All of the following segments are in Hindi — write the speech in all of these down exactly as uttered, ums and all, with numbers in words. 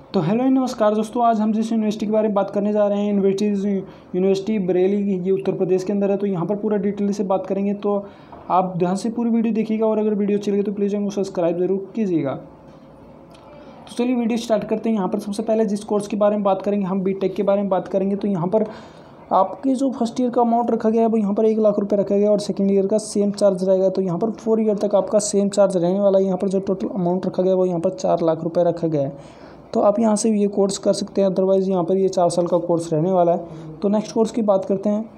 तो हेलो नमस्कार दोस्तों, आज हम जिस यूनिवर्सिटी के बारे में बात करने जा रहे हैं यूनिवर्सिटी यूनिवर्सिटी बरेली, ये उत्तर प्रदेश के अंदर है। तो यहाँ पर पूरा डिटेल से बात करेंगे, तो आप ध्यान से पूरी वीडियो देखिएगा और अगर वीडियो अच्छी लगे तो प्लीज़ हमको सब्सक्राइब जरूर कीजिएगा। तो चलिए वीडियो स्टार्ट करते हैं। यहाँ पर सबसे पहले जिस कोर्स के बारे में बात करेंगे, हम बीटेक के बारे में बात करेंगे। तो यहाँ पर आपके जो फर्स्ट ईयर का अमाउंट रखा गया है वो यहाँ पर एक लाख रुपए रखा गया और सेकंड ईयर का सेम चार्ज रहेगा। तो यहाँ पर फोर ईयर तक आपका सेम चार्ज रहने वाला है। यहाँ पर जो टोटल अमाउंट रखा गया है वो यहाँ पर चार लाख रुपए रखा गया है। तो आप यहाँ से ये कोर्स कर सकते हैं, अदरवाइज़ यहाँ पर ये चार साल का कोर्स रहने वाला है। तो नेक्स्ट कोर्स की बात करते हैं।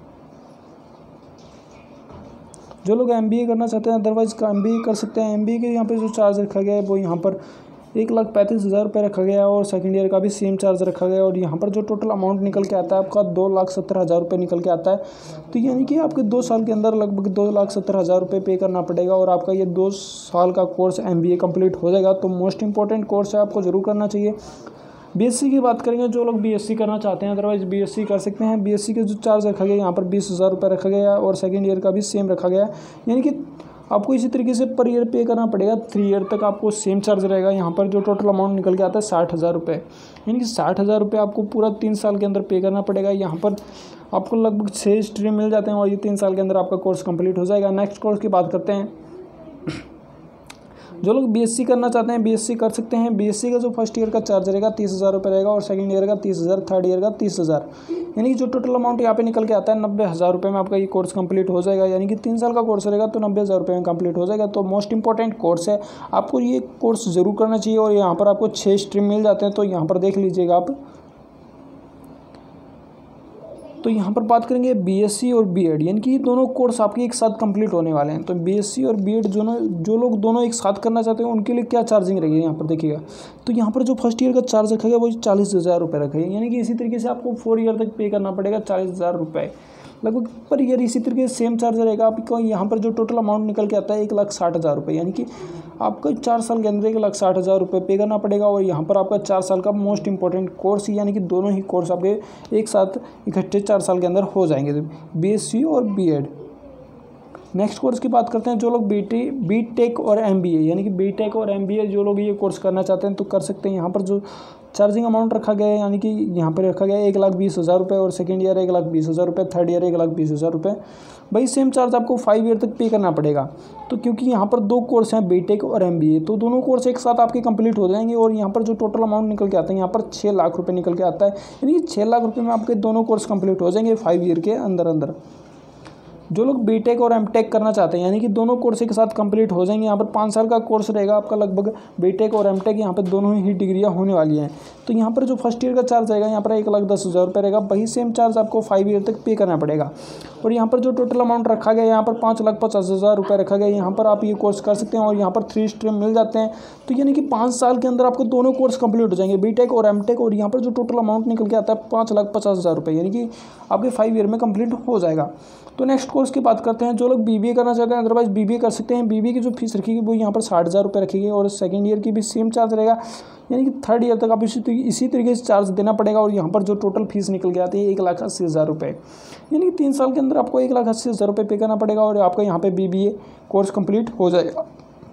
जो लोग एमबीए करना चाहते हैं अदरवाइज़ का एमबीए कर सकते हैं। एमबीए के यहाँ पे जो चार्ज रखा गया है वो यहाँ पर एक लाख पैंतीस हज़ार रुपये रखा गया है और सेकंड ईयर का भी सेम चार्ज रखा गया है। और यहाँ पर जो टोटल अमाउंट निकल के आता है आपका दो लाख सत्तर हज़ार रुपये निकल के आता है। तो यानी कि आपके दो साल के अंदर लगभग दो लाख सत्तर हज़ार रुपये पे करना पड़ेगा और आपका ये दो साल का कोर्स एमबीए कंप्लीट हो जाएगा। तो मोस्ट इंपॉर्टेंट कोर्स है, आपको ज़रूर करना चाहिए। बीएससी की बात करेंगे, जो लोग बीएससी करना चाहते हैं अदरवाइज बीएससी कर सकते हैं। बीएससी के जो चार्ज रखा गया यहाँ पर बीस हज़ार रुपये रखा गया है और सेकंड ईयर का भी सेम रखा गया है। यानी कि आपको इसी तरीके से पर ईयर पे करना पड़ेगा। थ्री ईयर तक आपको सेम चार्ज रहेगा। यहाँ पर जो टोटल अमाउंट निकल के आता है साठ हज़ार रुपये, यानी कि साठ हज़ार रुपये आपको पूरा तीन साल के अंदर पे करना पड़ेगा। यहाँ पर आपको लगभग छः स्ट्रीम मिल जाते हैं और ये तीन साल के अंदर आपका कोर्स कंप्लीट हो जाएगा। नेक्स्ट कोर्स की बात करते हैं। जो लोग बीएससी करना चाहते हैं बीएससी कर सकते हैं। बीएससी का जो फर्स्ट ईयर का चार्ज रहेगा तीस हज़ार रुपये रहेगा और सेकंड ईयर का तीस हज़ार, थर्ड ईयर का तीस हज़ार, यानी कि जो टोटल अमाउंट यहाँ पे निकल के आता है नब्बे हज़ार रुपये में आपका ये कोर्स कंप्लीट हो जाएगा। यानी कि तीन साल का कोर्स रहेगा तो नब्बे हज़ार रुपये में कंप्लीट हो जाएगा। तो मोस्ट इंपॉर्टेंट कोर्स है, आपको ये कोर्स ज़रूर करना चाहिए। और यहाँ पर आपको छः स्ट्रीम मिल जाते हैं, तो यहाँ पर देख लीजिएगा आप। तो यहाँ पर बात करेंगे बीएससी और बीएड, यानी कि ये दोनों कोर्स आपके एक साथ कंप्लीट होने वाले हैं। तो बीएससी और बीएड जो जो लोग दोनों एक साथ करना चाहते हैं उनके लिए क्या चार्जिंग रहेगी यहाँ पर देखिएगा। तो यहाँ पर जो फर्स्ट ईयर का चार्ज रखा गया वो चालीस हज़ार रुपये रखा गया, यानी कि इसी तरीके से आपको फोर ईयर तक पे करना पड़ेगा चालीस हज़ार रुपये लगभग पर ईयर। इसी तरीके से सेम चार्ज रहेगा आपको। यहाँ पर जो टोटल अमाउंट निकल के आता है एक लाख साठ हज़ार रुपये, यानी कि आपको चार साल के अंदर एक लाख साठ हज़ार रुपये पे करना पड़ेगा। और यहाँ पर आपका चार साल का मोस्ट इंपॉर्टेंट कोर्स, यानी कि दोनों ही कोर्स आपके एक साथ इकट्ठे चार साल के अंदर हो जाएंगे, बीएससी और बीएड। नेक्स्ट कोर्स की बात करते हैं। जो लोग बीटी बीटेक और एमबीए, यानी कि बीटेक और एमबीए जो लोग ये कोर्स करना चाहते हैं तो कर सकते हैं। यहाँ पर जो चार्जिंग अमाउंट रखा गया है, यानी कि यहाँ पर रखा गया है एक लाख बीस हज़ार रुपये और सेकंड ईयर एक लाख बीस हज़ार रुपये, थर्ड ईयर एक लाख बीस हज़ार रुपये। भाई सेम चार्ज आपको फाइव ईयर तक पे करना पड़ेगा। तो क्योंकि यहाँ पर दो कोर्स हैं बीटेक और एमबीए, तो दोनों कोर्स एक साथ आपके कंप्लीट हो जाएंगे। और यहाँ पर जो टोटल अमाउंट निकल के आता है यहाँ पर छः लाख रुपये निकल के आता है, यानी कि छः लाख रुपये में आपके दोनों कोर्स कंप्लीट हो जाएंगे फाइव ईयर के अंदर अंदर। जो लोग बीटेक और एमटेक करना चाहते हैं, यानी कि दोनों कोर्स एक साथ कंप्लीट हो जाएंगे। यहाँ पर पाँच साल का कोर्स रहेगा आपका लगभग बीटेक और एमटेक, यहाँ पर दोनों ही डिग्रियाँ होने वाली हैं। तो यहाँ पर जो फर्स्ट ईयर का चार्ज रहेगा यहाँ पर एक लाख दस हज़ार रुपये रहेगा। वही सेम चार्ज आपको फाइव ईयर तक पे करना पड़ेगा। और यहाँ पर जो टोटल अमाउंट रखा गया यहाँ पर पाँच लाख पचास हज़ार रुपये रखा गया। यहाँ पर आप ये कोर्स कर सकते हैं और यहाँ पर थ्री स्ट्रीम मिल जाते हैं। तो यानी कि पाँच साल के अंदर आपको दोनों कोर्स कंप्लीट हो जाएंगे, बीटेक और एमटेक। और यहाँ पर जो टोटल अमाउंट निकल के आता है पाँच लाख पचास हज़ार रुपये, यानी कि आपके फाइव ईयर में कंप्लीट हो जाएगा। तो नेक्स्ट कोर्स की बात करते हैं। जो लोग बीबीए करना चाहते हैं अदरवाइज बीबीए कर सकते हैं। बीबीए की जो फीस रखी गई वो यहाँ पर साठ हज़ार रुपये रखी गई और सेकंड ईयर की भी सेम चार्ज रहेगा, यानी कि थर्ड ईयर तक आप इसी इसी तरीके से चार्ज देना पड़ेगा। और यहाँ पर जो टोटल फीस निकल के आती है एक लाख अस्सी हज़ार रुपये, यानी कि तीन साल के अंदर आपको एक लाख अस्सी हज़ार रुपये पे करना पड़ेगा और आपका यहाँ पे बीबीए कोर्स कंप्लीट हो जाएगा।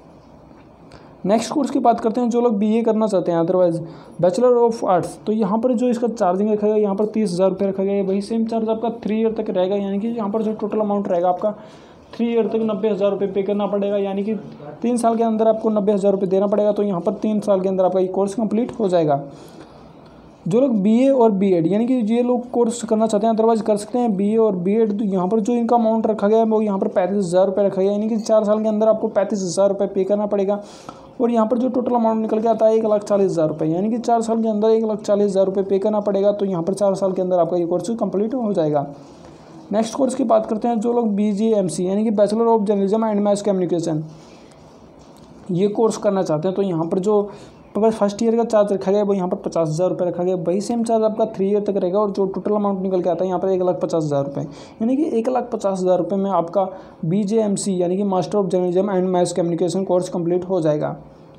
नेक्स्ट कोर्स की बात करते हैं। जो लोग बीए करना चाहते हैं अदरवाइज बैचलर ऑफ आर्ट्स, तो यहाँ पर जो इसका चार्जिंग रखा गया यहाँ पर तीस हज़ार रुपये रखा गया है। वही सेम चार्ज आपका थ्री ईयर तक रहेगा, यानी कि यहाँ पर जो टोटल अमाउंट रहेगा आपका थ्री ईयर तक नब्बे हज़ार रुपये पे करना पड़ेगा, यानी कि तीन साल के अंदर आपको नब्बे हज़ार रुपये देना पड़ेगा। तो यहाँ पर तीन साल के अंदर आपका ये कोर्स कंप्लीट हो जाएगा। जो लोग बीए और बीएड, यानी कि ये लोग कोर्स करना चाहते हैं अदरवाइज कर सकते हैं बीए और बीएड। यहाँ पर जो इनका अमाउंट रखा गया है वो यहाँ पर पैंतीस हज़ार रुपये रखा गया है, यानी कि चार साल के अंदर आपको पैंतीस हज़ार रुपये पे करना पड़ेगा। और यहाँ पर जो टोटल अमाउंट निकल के आता है एक लाख चालीस हज़ार रुपये, यानी कि चार साल के अंदर एक लाख चालीस हज़ार रुपये पे करना पड़ेगा। तो यहाँ पर चार साल के अंदर आपका ये कोर्स कंप्लीट हो जाएगा। नेक्स्ट कोर्स की बात करते हैं। जो लोग बीजेएमसी, यानी कि bachelor of journalism and mass communication, ये कोर्स करना चाहते हैं तो यहाँ पर जो फर्स्ट ईयर का चार्ज रखा गया वो यहाँ पर पचास हज़ार रुपये रखा गया। वही सेम चार्ज आपका थ्री ईयर तक रहेगा और जो टोटल अमाउंट निकल के आता है यहाँ पर एक लाख पचास हज़ार रुपये, यानी कि एक लाख पचास हज़ार रुपये में आपका बीजेएमसी यानी कि master of journalism and mass communication course complete हो जाएगा।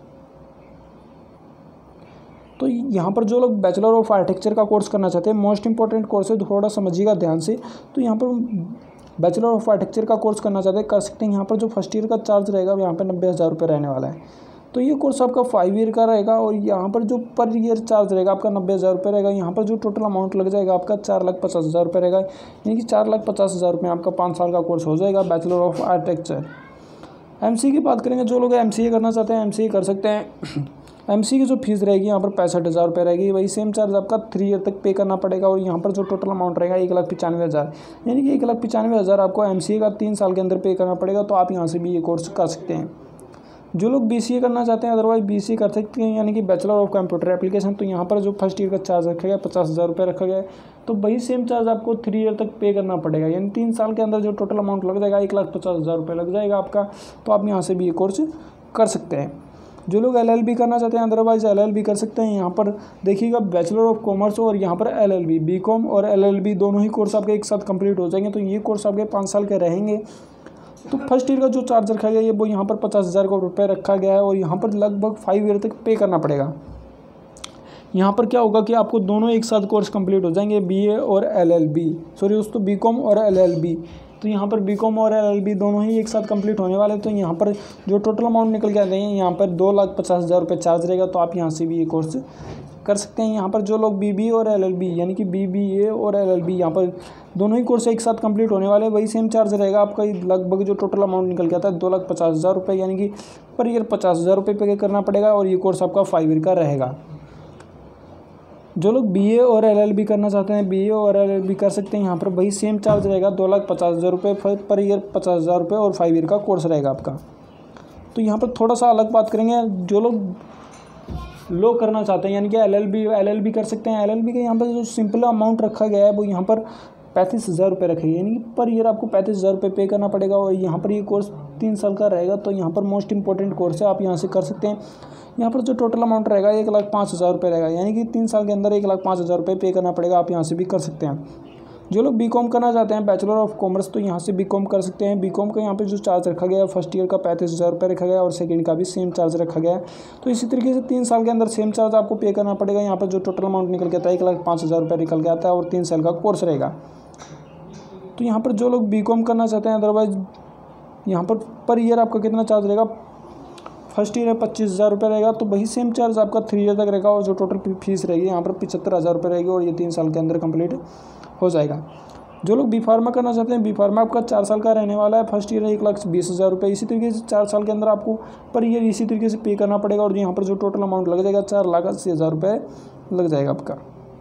तो यहाँ पर जो लोग बैचलर ऑफ आर्किटेक्चर का कोर्स करना चाहते हैं, मोस्ट इंपॉर्टेंट कोर्स है, थोड़ा समझिएगा ध्यान से। तो यहाँ पर बैचलर ऑफ आर्किटेक्चर का कोर्स करना चाहते हैं कर सकते हैं। यहाँ पर जो फर्स्ट ईयर का चार्ज रहेगा यहाँ पर नब्बे हज़ार रुपये रहने वाला है। तो ये कोर्स आपका फाइव ईयर का रहेगा और यहाँ पर जो पर ईयर चार्ज रहेगा आपका नब्बे हज़ार रुपये रहेगा। यहाँ पर जो टोटल अमाउंट लग जाएगा आपका चार लाख पचास हज़ार रुपये रहेगा, यानी कि चार लाख पचास हज़ार रुपये आपका पाँच साल का कोर्स हो जाएगा बैचलर ऑफ आर्किटेक्चर। एमसीए की बात करेंगे, जो लोग एमसीए करना चाहते हैं एमसीए कर सकते हैं। एमसीए की जो फीस रहेगी यहाँ पर पैंसठ हज़ार रुपये रहेगी, वही सेम चार्ज आपका थ्री ईयर तक पे करना पड़ेगा। और यहाँ पर जो टोटल अमाउंट रहेगा एक लाख पचानवे हज़ार, यानी कि एक लाख पचानवे हज़ार आपको एमसीए का तीन साल के अंदर पे करना पड़ेगा। तो आप यहाँ से भी ये कोर्स कर सकते हैं। जो लोग बीसीए करना चाहते हैं अदरवाइज बीसीए कर सकते हैं, यानी कि बैचलर ऑफ कंप्यूटर एप्लीकेशन। तो यहाँ पर जो फर्स्ट ईयर का चार्ज रखा गया पचास हज़ार रुपये रखा गया है, तो वही सेम चार्ज आपको थ्री ईयर तक पे करना पड़ेगा, यानी तीन साल के अंदर जो टोटल अमाउंट लग जाएगा एक लाख पचास हज़ार रुपये लग जाएगा आपका। तो आप यहाँ से भी ये कोर्स कर सकते हैं। जो लोग एलएलबी करना चाहते हैं अदरवाइज एलएलबी कर सकते हैं। यहाँ पर देखिएगा बैचलर ऑफ कॉमर्स और यहाँ पर एलएलबी, बीकॉम और एलएलबी दोनों ही कोर्स आपके एक साथ कंप्लीट हो जाएंगे। तो ये कोर्स आपके पाँच साल के रहेंगे। तो फर्स्ट ईयर का जो चार्ज रखा गया है वो यहाँ पर पचास हज़ार का रुपये रखा गया है और यहाँ पर लगभग फाइव ईयर तक पे करना पड़ेगा। यहाँ पर क्या होगा कि आपको दोनों एक साथ कोर्स कंप्लीट हो जाएंगे, बीए और एलएलबी, सॉरी दोस्तों बीकॉम और एलएलबी। तो यहाँ पर बीकॉम और एलएलबी दोनों ही एक साथ कंप्लीट होने वाले। तो यहाँ पर जो टोटल अमाउंट निकल के आ जाएंगे यहाँ पर दो लाख पचास हज़ार रुपये चार्ज रहेगा। तो आप यहाँ से भी ये कोर्स कर सकते हैं। यहाँ पर जो लोग बीबीए और एलएलबी, यानी कि बीबीए और एलएलबी यहाँ पर दोनों ही कोर्स एक साथ कंप्लीट होने वाले, वही सेम चार्ज रहेगा आपका। लगभग जो टोटल अमाउंट निकल के आता है दो लाख पचास हज़ार रुपये, यानी कि पर ईयर पचास हज़ार रुपये पे करना पड़ेगा और ये कोर्स आपका फाइव ईयर का रहेगा। जो लोग बीए और एलएलबी करना चाहते हैं बीए और एलएलबी कर सकते हैं। यहाँ पर वही सेम चार्ज रहेगा दो लाख पचास हज़ार रुपये पर ईयर पचास हज़ार रुपये और फाइव ईयर का कोर्स रहेगा आपका। तो यहाँ पर थोड़ा सा अलग बात करेंगे, जो लोग लो करना चाहते हैं यानी कि एलएलबी एलएलबी कर सकते हैं। एलएलबी के यहाँ पर जो सिंपल अमाउंट रखा गया है वो यहाँ पर पैंतीस हज़ार रुपये रखे गए, यानी कि पर ईयर आपको पैंतीस हज़ार रुपये पे करना पड़ेगा और यहाँ पर ये कोर्स तीन साल का रहेगा। तो यहाँ पर मोस्ट इंपॉर्टेंट कोर्स है, आप यहाँ से कर सकते हैं। यहाँ पर जो टोटल अमाउंट रहेगा एक लाख पाँच हज़ार रुपये रहेगा, यानी कि तीन साल के अंदर एक लाख पाँच हज़ार रुपये पे करना पड़ेगा। आप यहाँ से भी कर सकते हैं। जो लोग बीकॉम करना चाहते हैं बैचलर ऑफ कॉमर्स, तो यहाँ से बीकॉम कर सकते हैं। बीकॉम का यहाँ पे जो चार्ज रखा गया है फर्स्ट ईयर का पैंतीस हज़ार रुपये रखा गया है और सेकंड का भी सेम चार्ज रखा गया है। तो इसी तरीके से तीन साल के अंदर सेम चार्ज आपको पे करना पड़ेगा। यहाँ पर जो टोटल अमाउंट निकल के आता है एक लाख पाँच हज़ार रुपये निकल के आता है और तीन साल का कोर्स रहेगा। तो यहाँ पर जो लोग बीकॉम करना चाहते हैं अदरवाइज यहाँ पर पर ईयर आपका कितना चार्ज रहेगा, फर्स्ट ईयर में पच्चीस हज़ार रुपये रहेगा, तो वही सेम चार्ज आपका थ्री ईयर तक रहेगा और जो टोटल फीस रहेगी यहाँ पर पचहत्तर हज़ार रुपये रहेगी और ये तीन साल के अंदर कंप्लीट हो जाएगा। जो लोग बी फार्मा करना चाहते हैं बी फार्मा आपका चार साल का रहने वाला है। फर्स्ट ईयर एक लाख बीस हज़ार रुपये, इसी तरीके से चार साल के अंदर आपको पर ईयर इसी तरीके से पे करना पड़ेगा और यहाँ पर जो टोटल अमाउंट लग जाएगा चार लाख अस्सी हज़ार रुपये लग जाएगा आपका।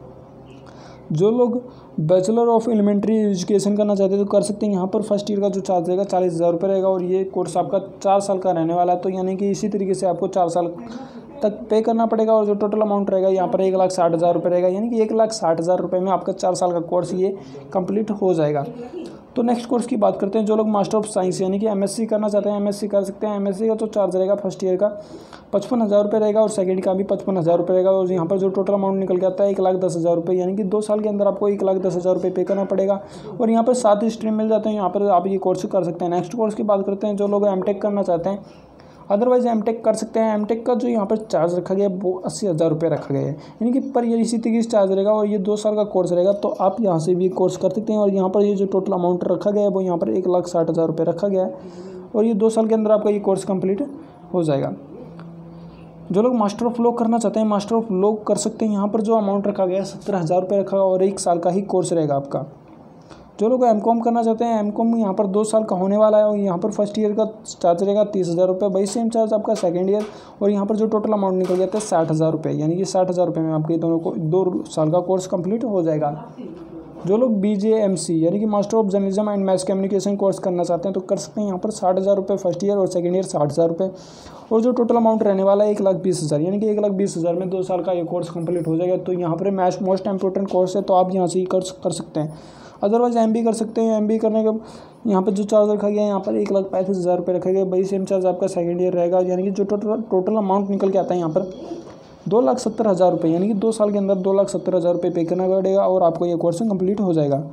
जो लोग बैचलर ऑफ एलिमेंट्री एजुकेशन करना चाहते हैं तो कर सकते हैं। यहाँ पर फर्स्ट ईयर का जो चार्ज रहेगा चालीस हज़ार रुपये रहेगा और ये कोर्स आपका चार साल का रहने वाला है। तो यानी कि इसी तरीके से आपको चार साल तक पे करना पड़ेगा और जो टोटल अमाउंट रहेगा यहाँ पर एक लाख साठ हज़ार रुपये रहेगा, यानी कि एक लाख साठ हज़ार रुपये में आपका चार साल का कोर्स ये कंप्लीट हो जाएगा। तो नेक्स्ट कोर्स की बात करते हैं। जो लोग मास्टर ऑफ साइंस यानी कि एमएससी करना चाहते हैं एमएससी कर सकते हैं। एमएससी का जो चार्ज रहेगा फर्स्ट ईयर का पचपन हज़ार रुपये रहेगा और सेकंड का भी पचपन हज़ार रुपये रहेगा और यहाँ पर जो टोटल अमाउंट निकल के आता है एक लाख दस हज़ार रुपये, यानी कि दो साल के अंदर आपको एक लाख दस हज़ार रुपये पे करना पड़ेगा और यहाँ पर सात स्ट्रीम मिल जाते हैं। यहाँ पर आप ये कोर्स कर सकते हैं। नेक्स्ट कोर्स की बात करते हैं। जो लोग एमटेक करना चाहते हैं अदरवाइज एमटेक कर सकते हैं। एमटेक का जो यहाँ पर चार्ज रखा गया है वो अस्सी हज़ार रुपये रखा गया है, यानी कि पर ईयर इसी तरीके से चार्ज रहेगा और ये दो साल का कोर्स रहेगा। तो आप यहाँ से भी कोर्स कर सकते हैं और यहाँ पर ये जो टोटल अमाउंट रखा गया है वो यहाँ पर एक लाख साठ हज़ार रुपये रखा गया है और ये दो साल के अंदर आपका ये कोर्स कंप्लीट हो जाएगा। जो लोग मास्टर ऑफ लॉ करना चाहते हैं मास्टर ऑफ लॉ कर सकते हैं। यहाँ पर जो अमाउंट रखा गया है सत्तर हज़ार रुपये रखा गया और एक साल का ही कोर्स रहेगा आपका। जो लोग एम कॉम करना चाहते हैं एम कॉम यहाँ पर दो साल का होने वाला है और यहाँ पर फर्स्ट ईयर का चार्ज रहेगा तीस हज़ार रुपये, वही सेम चार्ज आपका सेकंड ईयर और यहाँ पर जो टोटल अमाउंट निकल जाता है साठ हज़ार रुपये, यानी कि साठ हज़ार रुपये में आपके दोनों को दो साल का कोर्स कंप्लीट हो जाएगा। जो लोग बी जे एम सी यानी कि master of journalism and mass communication course करना चाहते हैं तो कर सकते हैं। यहाँ पर साठ हज़ार रुपये फर्स्ट ईयर और सेकंड ईयर साठ हज़ार रुपये और जो टोटल अमाउंट रहने वाला है एक लाख बीस हज़ार, यानी कि एक लाख बीस हज़ार में दो साल का ये कोर्स कंप्लीट हो जाएगा। तो यहाँ पर मैच मोस्ट इंपॉर्टेंट कोर्स है, तो आप यहाँ से ही कर कर सकते हैं। अदरवाइज एम बी कर सकते हैं। एम बी करने का यहाँ पर जो चार्ज रखा गया है यहाँ पर एक लाख पैंतीस हज़ार रुपये रखा गया, वही सेम चार्ज आपका सेकंड ईयर रहेगा, यानी कि जो टोटल टोटल अमाउंट निकल के आता है यहाँ पर दो लाख सत्तर हज़ार रुपये, यानी कि दो साल के अंदर दो लाख सत्तर हज़ार रुपये पे करना पड़ेगा और आपको ये कोर्स कंप्लीट हो जाएगा।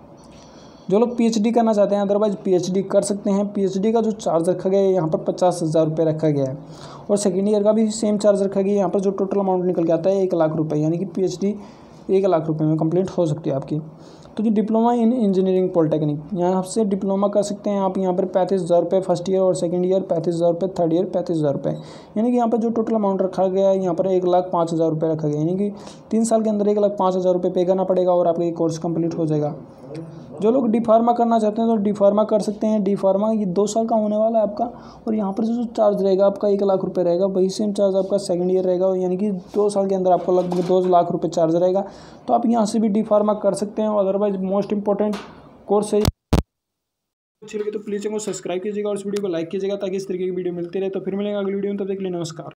जो लोग पीएचडी करना चाहते हैं अदरवाइज पीएचडी कर सकते हैं। पीएचडी का जो चार्ज रखा गया है यहाँ पर पचास हज़ार रुपये रखा गया है और सेकेंड ईयर का भी सेम चार्ज रखा गया है। यहाँ पर जो टोटल अमाउंट निकल के आता है एक लाख रुपये, यानी कि पीएचडी एक लाख रुपये में कंप्लीट हो सकती है आपकी। तो जी डिप्लोमा इन इंजीनियरिंग पॉलिटेक्निक, यहाँ से डिप्लोमा कर सकते हैं आप यहाँ पर पैंतीस हज़ार रुपये फर्स्ट ईयर और सेकंड ईयर पैंतीस हज़ार रुपये, थर्ड ईयर पैंतीस हज़ार रुपये। यानी कि यहाँ पर जो टोटल अमाउंट रखा गया है यहाँ पर एक लाख पाँच हज़ार रुपये रखा गया, यानी कि तीन साल के अंदर एक लाख पाँच हज़ार रुपये पे करना पड़ेगा और आपका ये कोर्स कंप्लीट हो जाएगा। जो लोग डी फार्मा करना चाहते हैं तो डी फार्मा कर सकते हैं। डी फार्मा ये दो साल का होने वाला है आपका, और यहाँ पर जो चार्ज रहेगा आपका एक लाख रुपए रहेगा, वही सेम चार्ज आपका सेकंड ईयर रहेगा, यानी कि दो साल के अंदर आपको लगभग दो लाख रुपए चार्ज रहेगा। तो आप यहाँ से भी डी फार्मा कर सकते हैं। अदरवाइज मोस्ट इंपॉर्टेंट कोर्स है। अच्छी लगे तो प्लीज़ चैनल को सब्सक्राइब कीजिएगा और इस वीडियो को लाइक कीजिएगा ताकि इस तरीके की वीडियो मिलती रहे। तो फिर मिलेंगे अगली वीडियो में, तब तक के लिए नमस्कार।